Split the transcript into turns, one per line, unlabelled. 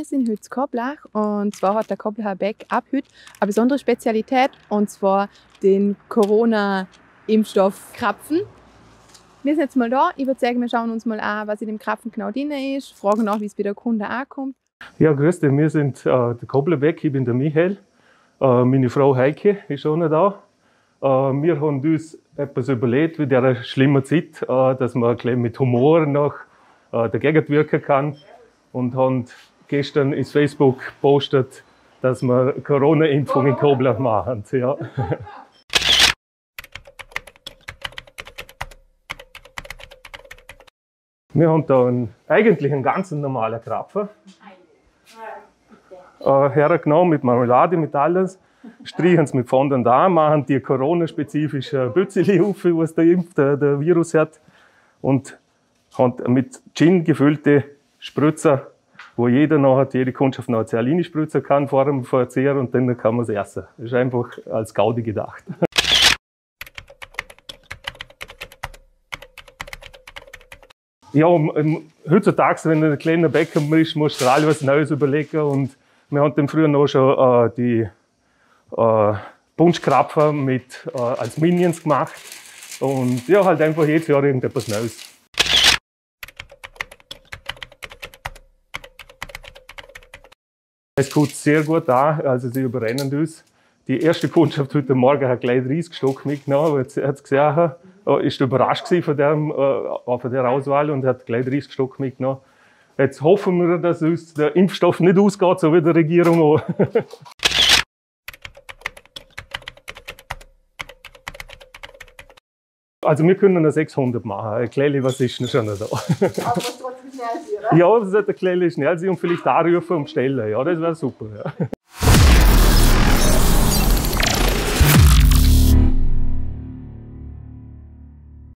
Wir sind heute in Koblach und zwar hat der Koblacher Bäck ab heute eine besondere Spezialität und zwar den Corona-Impfstoff Krapfen. Wir sind jetzt mal da. Ich würde sagen, wir schauen uns mal an, was in dem Krapfen genau drin ist, fragen nach, wie es bei der Kunde ankommt.
Ja, grüß dich, wir sind der Koblacher Bäck, ich bin der Michael. Meine Frau Heike ist auch noch da. Wir haben uns etwas überlegt, wie dieser schlimmen Zeit, dass man mit Humor noch dagegen wirken kann. Und haben gestern ins Facebook gepostet, dass wir Corona-Impfung in Koblach machen. Ja. Wir haben da eigentlich einen ganz normalen Krapfen hergenommen, mit Marmelade, mit alles. Streichen es mit Fondant an, machen die Corona-spezifischen Bützeli auf, was der Virus hat. Und haben mit Gin gefüllte Spritzer, wo jede Kundschaft noch eine Zerlini spritzen kann vor dem Verzehr und dann kann man es essen. Das ist einfach als Gaudi gedacht. Ja, heutzutage, wenn du ein kleiner Bäcker bist, musst du dir alles was Neues überlegen. Und wir haben dann früher noch schon die Punschkrapfen als Minions gemacht. Und ja, halt einfach jedes Jahr irgendetwas Neues. Es kommt sehr gut an, also sie überrennen uns. Die erste Kundschaft heute Morgen hat gleich 30 Stück mitgenommen, weil sie hat gesehen, ist überrascht von der Auswahl und hat gleich 30 Stück mitgenommen. Jetzt hoffen wir, dass uns der Impfstoff nicht ausgeht, so wie der Regierung auch. Also wir können noch 600 machen. Ein Kleili, was ist denn schon da?
Aber muss trotzdem schnell sein, oder?
Ja, das sollte ein Kleili schnell sein und vielleicht anrufen und bestellen. Ja, das wäre super. Ja.